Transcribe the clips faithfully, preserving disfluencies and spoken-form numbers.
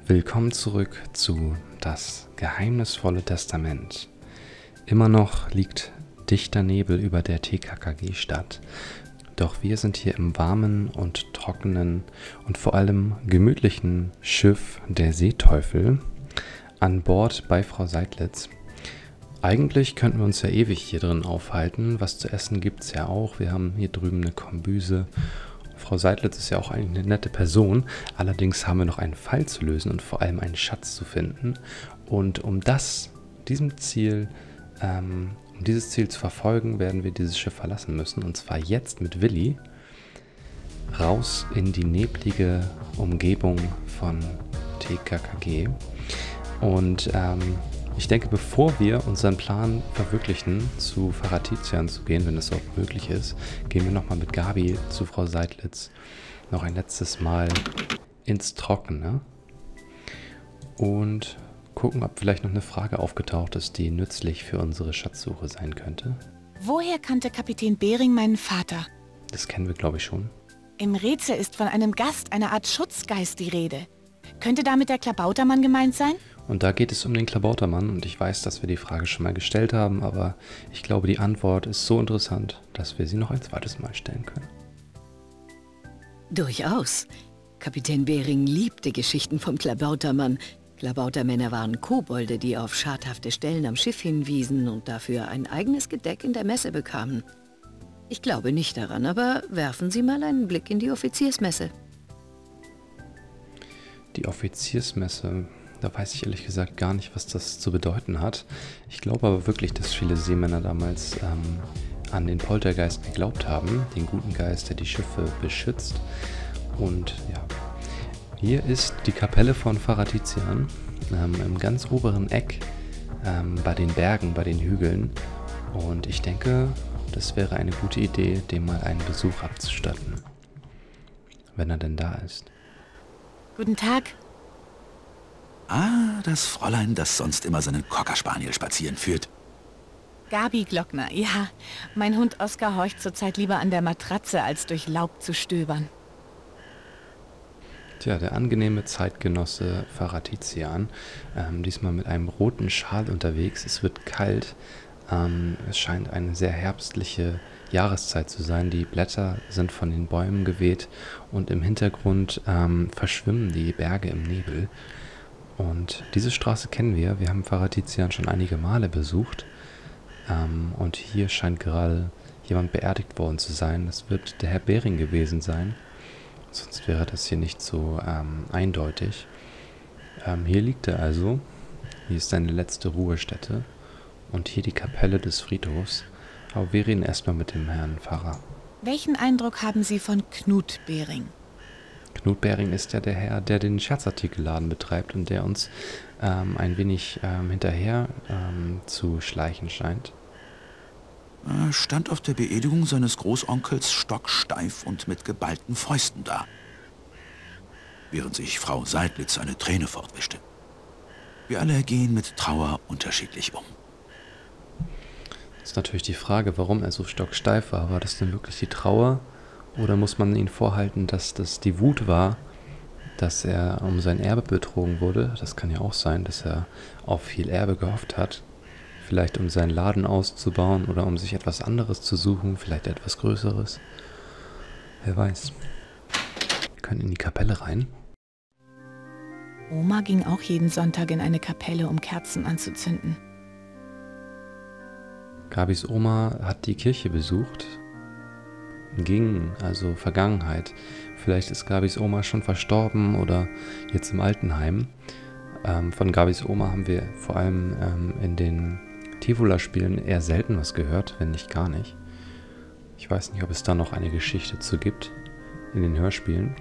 Willkommen zurück zu Das geheimnisvolle Testament. Immer noch liegt dichter Nebel über der T K K G-Stadt, doch wir sind hier im warmen und trockenen und vor allem gemütlichen Schiff der Seeteufel an Bord bei Frau Seidlitz. Eigentlich könnten wir uns ja ewig hier drin aufhalten, was zu essen gibt es ja auch, wir haben hier drüben eine Kombüse. Frau Seidlitz ist ja auch eine nette Person, allerdings haben wir noch einen Fall zu lösen und vor allem einen Schatz zu finden. Und um das, diesem Ziel, ähm, um dieses Ziel zu verfolgen, werden wir dieses Schiff verlassen müssen. Und zwar jetzt mit Willi raus in die neblige Umgebung von T K K G. Und ähm, ich denke, bevor wir unseren Plan verwirklichen, zu Pfarrer Tizian zu gehen, wenn es auch möglich ist, gehen wir nochmal mit Gabi zu Frau Seidlitz noch ein letztes Mal ins Trockene und gucken, ob vielleicht noch eine Frage aufgetaucht ist, die nützlich für unsere Schatzsuche sein könnte. Woher kannte Kapitän Bering meinen Vater? Das kennen wir, glaube ich, schon. Im Rätsel ist von einem Gast, einer Art Schutzgeist, die Rede. Könnte damit der Klabautermann gemeint sein? Und da geht es um den Klabautermann und ich weiß, dass wir die Frage schon mal gestellt haben, aber ich glaube, die Antwort ist so interessant, dass wir sie noch ein zweites Mal stellen können. Durchaus. Kapitän Bering liebte Geschichten vom Klabautermann. Klabautermänner waren Kobolde, die auf schadhafte Stellen am Schiff hinwiesen und dafür ein eigenes Gedeck in der Messe bekamen. Ich glaube nicht daran, aber werfen Sie mal einen Blick in die Offiziersmesse. Die Offiziersmesse... Da weiß ich ehrlich gesagt gar nicht, was das zu bedeuten hat. Ich glaube aber wirklich, dass viele Seemänner damals ähm, an den Poltergeist geglaubt haben, den guten Geist, der die Schiffe beschützt. Und ja, hier ist die Kapelle von Pfarrer Tizian ähm, im ganz oberen Eck ähm, bei den Bergen, bei den Hügeln. Und ich denke, das wäre eine gute Idee, dem mal einen Besuch abzustatten, wenn er denn da ist. Guten Tag. Ah, das Fräulein, das sonst immer seinen Cocker Spaniel spazieren führt. Gabi Glockner, ja. Mein Hund Oskar horcht zurzeit lieber an der Matratze, als durch Laub zu stöbern. Tja, der angenehme Zeitgenosse Pfarrer Tizian, ähm, diesmal mit einem roten Schal unterwegs. Es wird kalt. Ähm, es scheint eine sehr herbstliche Jahreszeit zu sein. Die Blätter sind von den Bäumen geweht und im Hintergrund ähm, verschwimmen die Berge im Nebel. Und diese Straße kennen wir. Wir haben Pfarrer Tizian schon einige Male besucht. Ähm, und hier scheint gerade jemand beerdigt worden zu sein. Das wird der Herr Bering gewesen sein. Sonst wäre das hier nicht so ähm, eindeutig. Ähm, hier liegt er also. Hier ist seine letzte Ruhestätte. Und hier die Kapelle des Friedhofs. Aber wir reden erstmal mit dem Herrn Pfarrer. Welchen Eindruck haben Sie von Knut Bering? Knut Bering ist ja der Herr, der den Scherzartikelladen betreibt und der uns ähm, ein wenig ähm, hinterher ähm, zu schleichen scheint. Er stand auf der Beerdigung seines Großonkels stocksteif und mit geballten Fäusten da, während sich Frau Seidlitz eine Träne fortwischte. Wir alle gehen mit Trauer unterschiedlich um. Das ist natürlich die Frage, warum er so stocksteif war. War das denn wirklich die Trauer? Oder muss man ihn vorhalten, dass das die Wut war, dass er um sein Erbe betrogen wurde? Das kann ja auch sein, dass er auf viel Erbe gehofft hat. Vielleicht um seinen Laden auszubauen oder um sich etwas anderes zu suchen, vielleicht etwas Größeres. Wer weiß. Wir können in die Kapelle rein. Oma ging auch jeden Sonntag in eine Kapelle, um Kerzen anzuzünden. Gabis Oma hat die Kirche besucht. Ging, also Vergangenheit. Vielleicht ist Gabis Oma schon verstorben oder jetzt im Altenheim. Ähm, von Gabis Oma haben wir vor allem ähm, in den Tivola-Spielen eher selten was gehört, wenn nicht gar nicht. Ich weiß nicht, ob es da noch eine Geschichte zu gibt in den Hörspielen.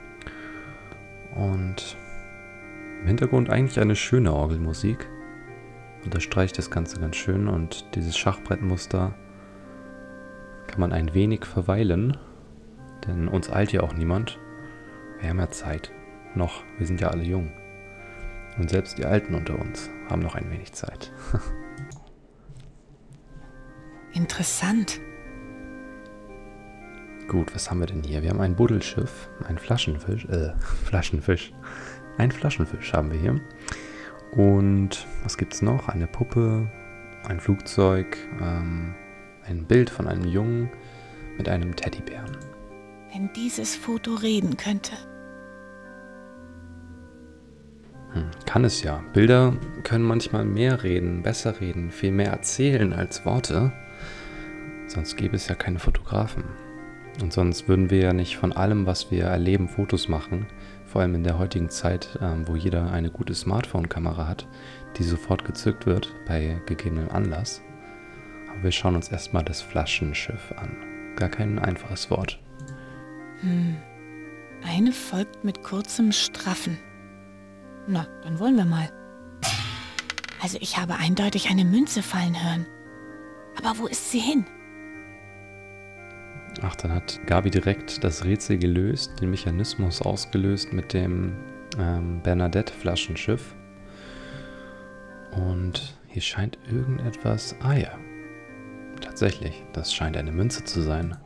Und im Hintergrund eigentlich eine schöne Orgelmusik. Unterstreicht das Ganze ganz schön und dieses Schachbrettmuster kann man ein wenig verweilen, denn uns eilt ja auch niemand. Wir haben ja Zeit. Noch, wir sind ja alle jung. Und selbst die Alten unter uns haben noch ein wenig Zeit. Interessant. Gut, was haben wir denn hier? Wir haben ein Buddelschiff, ein Flaschenfisch, äh, Flaschenfisch, Ein Flaschenfisch haben wir hier. Und was gibt's noch? Eine Puppe, ein Flugzeug, ähm, ein Bild von einem Jungen mit einem Teddybären. Wenn dieses Foto reden könnte. Hm, kann es ja. Bilder können manchmal mehr reden, besser reden, viel mehr erzählen als Worte. Sonst gäbe es ja keine Fotografen. Und sonst würden wir ja nicht von allem, was wir erleben, Fotos machen. Vor allem in der heutigen Zeit, ähm, wo jeder eine gute Smartphone-Kamera hat, die sofort gezückt wird bei gegebenem Anlass. Aber wir schauen uns erstmal das Flaschenschiff an. Gar kein einfaches Wort. Hm. Eine folgt mit kurzem Straffen. Na, dann wollen wir mal. Also ich habe eindeutig eine Münze fallen hören. Aber wo ist sie hin? Ach, dann hat Gabi direkt das Rätsel gelöst, den Mechanismus ausgelöst mit dem ähm, Bernadette-Flaschenschiff. Und hier scheint irgendetwas... Ah ja, tatsächlich, das scheint eine Münze zu sein.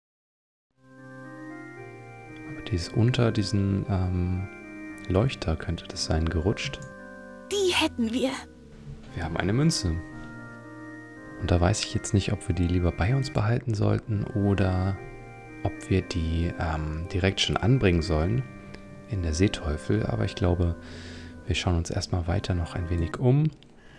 Aber die ist unter diesen ähm, Leuchter, könnte das sein, gerutscht. Die hätten wir. Wir haben eine Münze. Und da weiß ich jetzt nicht, ob wir die lieber bei uns behalten sollten oder ob wir die ähm, direkt schon anbringen sollen in der Seeteufel. Aber ich glaube, wir schauen uns erstmal weiter noch ein wenig um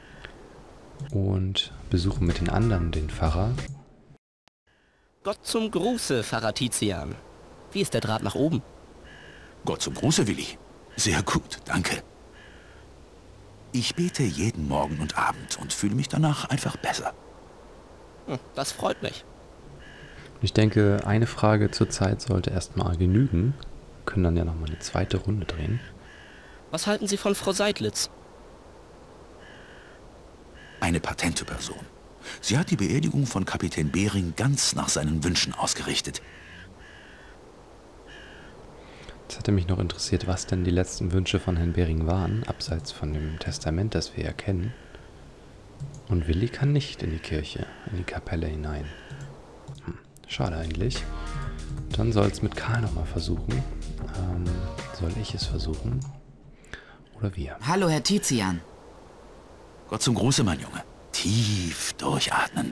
und besuchen mit den anderen den Pfarrer. Gott zum Gruße, Pfarrer Tizian. Wie ist der Draht nach oben? Gott zum Gruße, Willi. Sehr gut, danke. Ich bete jeden Morgen und Abend und fühle mich danach einfach besser. Hm, das freut mich. Ich denke, eine Frage zur Zeit sollte erstmal genügen. Wir können dann ja nochmal eine zweite Runde drehen. Was halten Sie von Frau Seidlitz? Eine patente Person. Sie hat die Beerdigung von Kapitän Bering ganz nach seinen Wünschen ausgerichtet. Jetzt hätte mich noch interessiert, was denn die letzten Wünsche von Herrn Bering waren, abseits von dem Testament, das wir ja kennen. Und Willi kann nicht in die Kirche, in die Kapelle hinein. Hm, schade eigentlich. Dann soll es mit Karl nochmal versuchen. Ähm, soll ich es versuchen? Oder wir? Hallo, Herr Tizian. Gott zum Gruße, mein Junge. Tief durchatmen.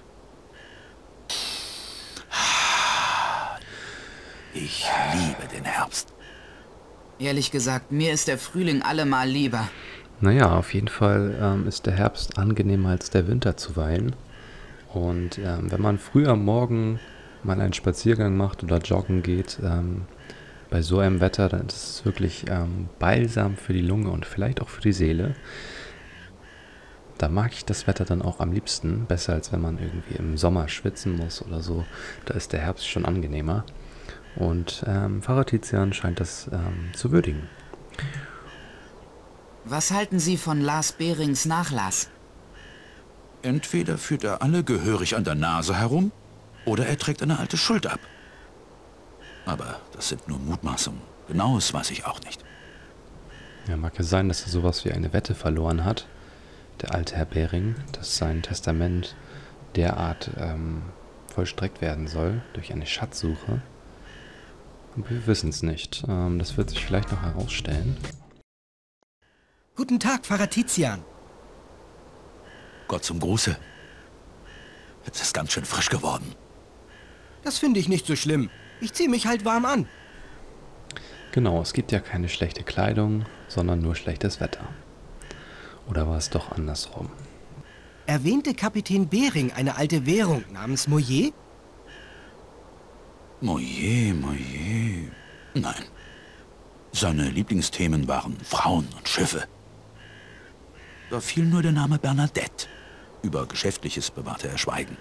Ich liebe den Herbst. Ehrlich gesagt, mir ist der Frühling allemal lieber. Naja, auf jeden Fall ähm, ist der Herbst angenehmer als der Winter zuweilen. Und ähm, wenn man früh am Morgen mal einen Spaziergang macht oder joggen geht, ähm, bei so einem Wetter, dann ist es wirklich ähm, Balsam für die Lunge und vielleicht auch für die Seele. Da mag ich das Wetter dann auch am liebsten, besser als wenn man irgendwie im Sommer schwitzen muss oder so. Da ist der Herbst schon angenehmer. Und ähm, Pfarrer Tizian scheint das ähm, zu würdigen. Was halten Sie von Lars Berings Nachlass? Entweder führt er alle gehörig an der Nase herum, oder er trägt eine alte Schuld ab. Aber das sind nur Mutmaßungen. Genaues weiß ich auch nicht. Ja, mag ja sein, dass er sowas wie eine Wette verloren hat, der alte Herr Bering, dass sein Testament derart ähm, vollstreckt werden soll durch eine Schatzsuche. Aber wir wissen es nicht. Ähm, das wird sich vielleicht noch herausstellen. Guten Tag, Pfarrer Tizian. Gott zum Gruße. Es ist ganz schön frisch geworden. Das finde ich nicht so schlimm. Ich ziehe mich halt warm an. Genau, es gibt ja keine schlechte Kleidung, sondern nur schlechtes Wetter. Oder war es doch andersrum? Erwähnte Kapitän Bering eine alte Währung namens Moyer? Moje, moje. Nein. Seine Lieblingsthemen waren Frauen und Schiffe. Da fiel nur der Name Bernadette. Über Geschäftliches bewahrte er Schweigen.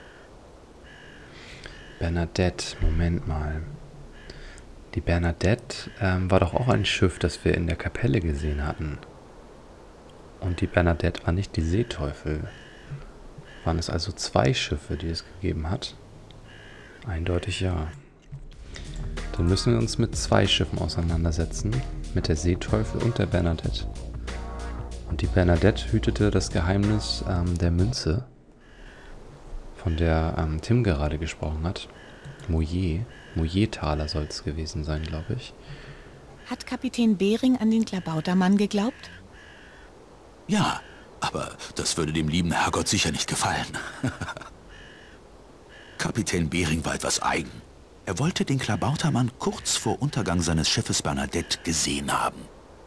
Bernadette, Moment mal. Die Bernadette ähm, war doch auch ein Schiff, das wir in der Kapelle gesehen hatten. Und die Bernadette war nicht die Seeteufel. Waren es also zwei Schiffe, die es gegeben hat? Eindeutig ja. Dann müssen wir uns mit zwei Schiffen auseinandersetzen. Mit der Seeteufel und der Bernadette. Und die Bernadette hütete das Geheimnis ähm, der Münze, von der ähm, Tim gerade gesprochen hat. Moyer. Moyer-Taler soll es gewesen sein, glaube ich. Hat Kapitän Bering an den Klabautermann geglaubt? Ja, aber das würde dem lieben Herrgott sicher nicht gefallen. Kapitän Bering war etwas eigen. Er wollte den Klabautermann kurz vor Untergang seines Schiffes Bernadette gesehen haben.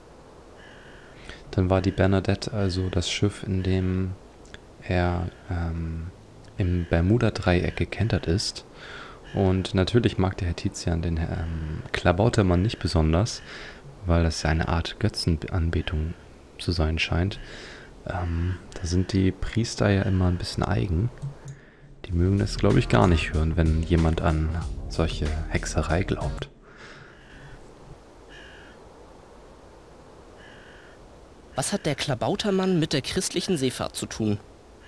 Dann war die Bernadette also das Schiff, in dem er ähm, im Bermuda-Dreieck gekentert ist. Und natürlich mag der Herr Tizian den ähm, Klabautermann nicht besonders, weil das ja eine Art Götzenanbetung zu sein scheint. Ähm, da sind die Priester ja immer ein bisschen eigen. Die mögen das, glaube ich, gar nicht hören, wenn jemand an solche Hexerei glaubt. Was hat der Klabautermann mit der christlichen Seefahrt zu tun?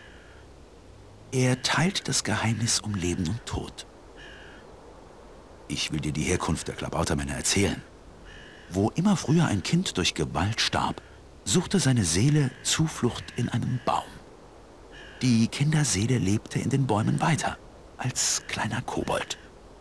Er teilt das Geheimnis um Leben und Tod. Ich will dir die Herkunft der Klabautermänner erzählen. Wo immer früher ein Kind durch Gewalt starb, suchte seine Seele Zuflucht in einem Baum. Die Kinderseele lebte in den Bäumen weiter, als kleiner Kobold.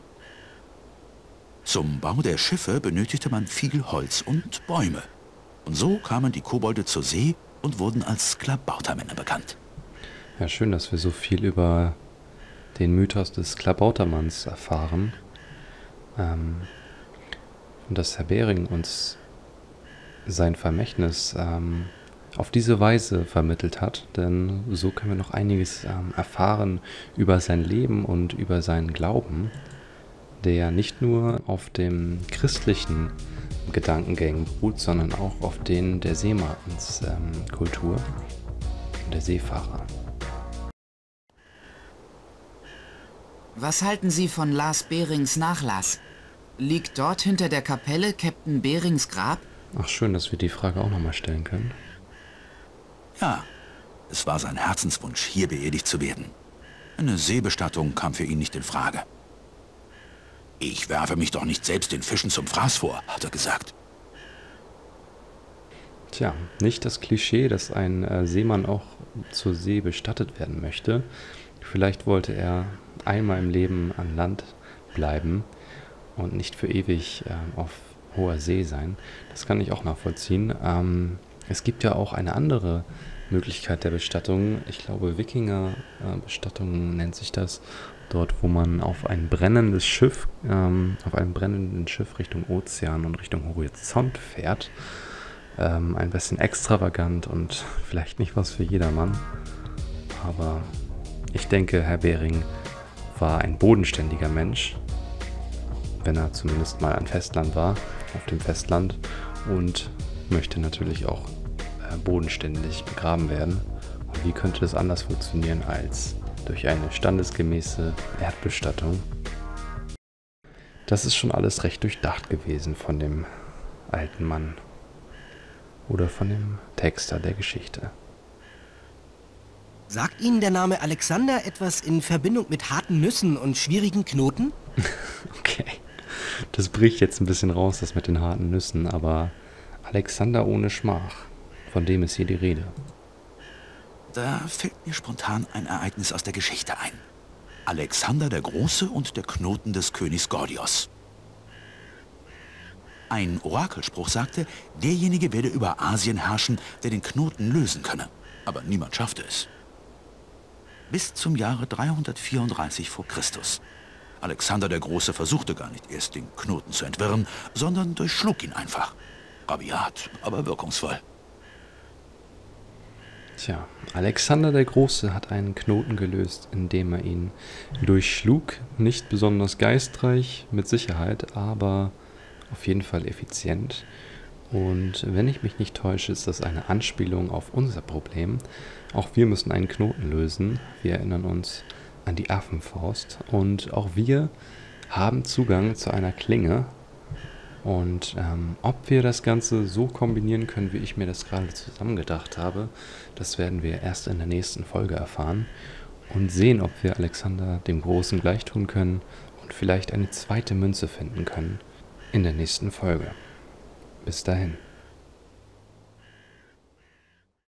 Zum Bau der Schiffe benötigte man viel Holz und Bäume. Und so kamen die Kobolde zur See und wurden als Klabautermänner bekannt. Ja, schön, dass wir so viel über den Mythos des Klabautermanns erfahren. Ähm, und dass Herr Bering uns sein Vermächtnis ähm, auf diese Weise vermittelt hat, denn so können wir noch einiges ähm, erfahren über sein Leben und über seinen Glauben, der nicht nur auf dem christlichen Gedankengängen beruht, sondern auch auf denen der Seemannskultur ähm, und der Seefahrer. Was halten Sie von Lars Berings Nachlass? Liegt dort hinter der Kapelle Captain Berings Grab? Ach, schön, dass wir die Frage auch nochmal stellen können. Ja, es war sein Herzenswunsch, hier beerdigt zu werden. Eine Seebestattung kam für ihn nicht in Frage. Ich werfe mich doch nicht selbst den Fischen zum Fraß vor, hat er gesagt. Tja, nicht das Klischee, dass ein äh, Seemann auch zur See bestattet werden möchte. Vielleicht wollte er einmal im Leben an Land bleiben und nicht für ewig äh, auf hoher See sein. Das kann ich auch nachvollziehen. Ähm, es gibt ja auch eine andere Möglichkeit der Bestattung. Ich glaube, Wikinger-Bestattung nennt sich das. Dort, wo man auf ein brennendes Schiff, ähm, auf einem brennenden Schiff Richtung Ozean und Richtung Horizont fährt. Ähm, ein bisschen extravagant und vielleicht nicht was für jedermann. Aber ich denke, Herr Bering war ein bodenständiger Mensch, wenn er zumindest mal an Festland war, auf dem Festland, und möchte natürlich auch äh, bodenständig begraben werden. Und wie könnte das anders funktionieren als durch eine standesgemäße Erdbestattung? Das ist schon alles recht durchdacht gewesen von dem alten Mann oder von dem Texter der Geschichte. Sagt Ihnen der Name Alexander etwas in Verbindung mit harten Nüssen und schwierigen Knoten? Okay, das bricht jetzt ein bisschen raus, das mit den harten Nüssen, aber Alexander ohne Schmach, von dem ist hier die Rede. Da fällt mir spontan ein Ereignis aus der Geschichte ein. Alexander der Große und der Knoten des Königs Gordios. Ein Orakelspruch sagte, derjenige werde über Asien herrschen, der den Knoten lösen könne. Aber niemand schaffte es. Bis zum Jahre dreihundertvierunddreißig vor Christus. Alexander der Große versuchte gar nicht erst, den Knoten zu entwirren, sondern durchschlug ihn einfach. Rabiat, aber wirkungsvoll. Tja, Alexander der Große hat einen Knoten gelöst, indem er ihn durchschlug. Nicht besonders geistreich, mit Sicherheit, aber auf jeden Fall effizient. Und wenn ich mich nicht täusche, ist das eine Anspielung auf unser Problem. Auch wir müssen einen Knoten lösen. Wir erinnern uns an die Affenfaust. Und auch wir haben Zugang zu einer Klinge. Und ähm, ob wir das Ganze so kombinieren können, wie ich mir das gerade zusammengedacht habe, das werden wir erst in der nächsten Folge erfahren. Und sehen, ob wir Alexander dem Großen gleich tun können und vielleicht eine zweite Münze finden können in der nächsten Folge. Bis dahin.